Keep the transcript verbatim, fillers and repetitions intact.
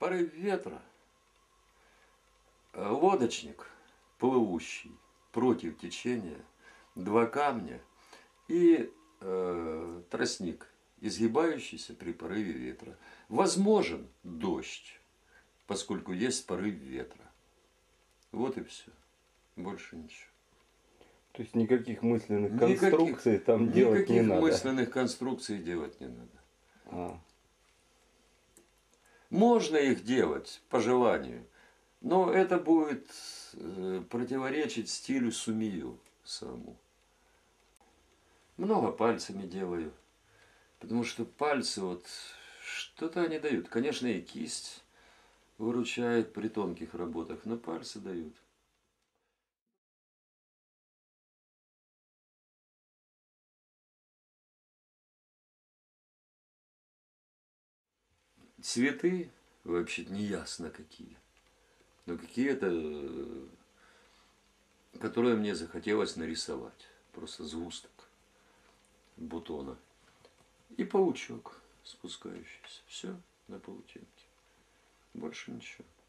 Порыв ветра, лодочник, плывущий против течения, два камня и э, тростник, изгибающийся при порыве ветра. Возможен дождь, поскольку есть порыв ветра. Вот и все. Больше ничего. То есть никаких мысленных Никаких, конструкций там делать не надо? Никаких мысленных конструкций делать не надо. А. Можно их делать по желанию, но это будет противоречить стилю сумию самому. Много пальцами делаю, потому что пальцы вот что-то они дают. Конечно, и кисть выручает при тонких работах, но пальцы дают. Цветы вообще не ясно какие, но какие-то, которые мне захотелось нарисовать. Просто сгусток бутона. И паучок спускающийся. Все на паутинке. Больше ничего.